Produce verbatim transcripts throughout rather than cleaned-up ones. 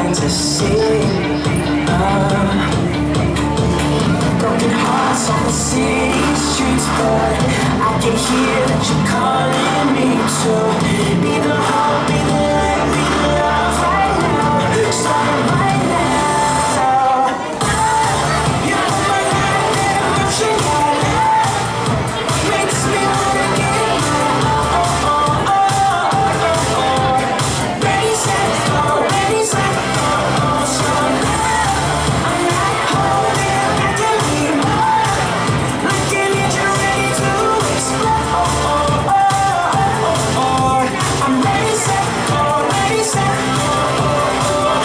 trying to sing. uh, Broken hearts on the city streets, but I can hear that you're calling me to be the hope, be the light, be the love right now. Starting right now. You put my life in motion, makes me wanna get oh, oh, oh, oh, oh, oh. Ready, set, go, ready, set, go, oh, so now I'm not holding back anymore. Looking at you, ready to explode. Oh, oh, oh, oh, oh. I'm ready, set, go, ready, set, go, oh, oh.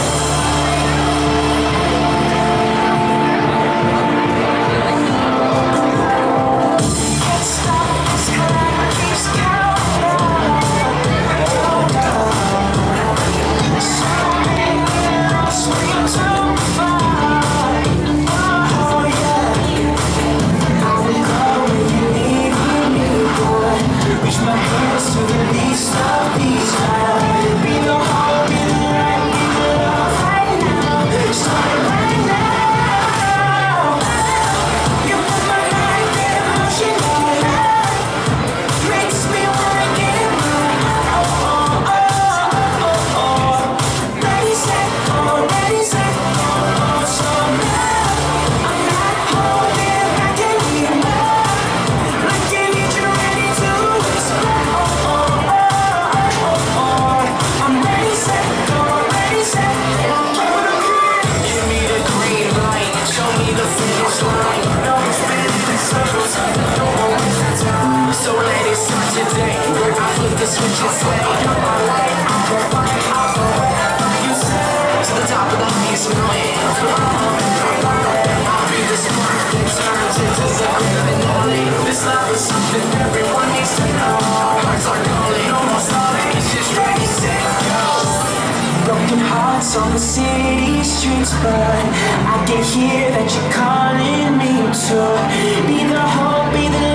Can't stop this heart, keeps counting. Hold on. So many years, way too far. Oh, yeah. I will go when you leave me, boy. Reach my hands to the least of these clouds. Be the hope, be the light, be the love right now. Start right now. You put my life in motion, makes me wanna get mine. Oh, oh, oh, oh, oh. Ready, set, go, ready, set, go, oh, so now I'm not holding back anymore. Looking at you, ready to explode. Oh, oh, oh, oh, oh. I'm ready, set, go, ready, set, go. Give me the green light, show me the finish line. No spinning in circles, no more wasting time. So let it start today, where I flip the switch and say, you're my light, I'm your light, I'll go wherever you say. To the top of the highest mountain, I'll be the spark that turns into the criminality. This love is something everyone needs to know. Hearts are calling, no more stalling, it's just ready, set, go. Broken hearts on the city streets, but I can hear that you're calling me to be the hope, be the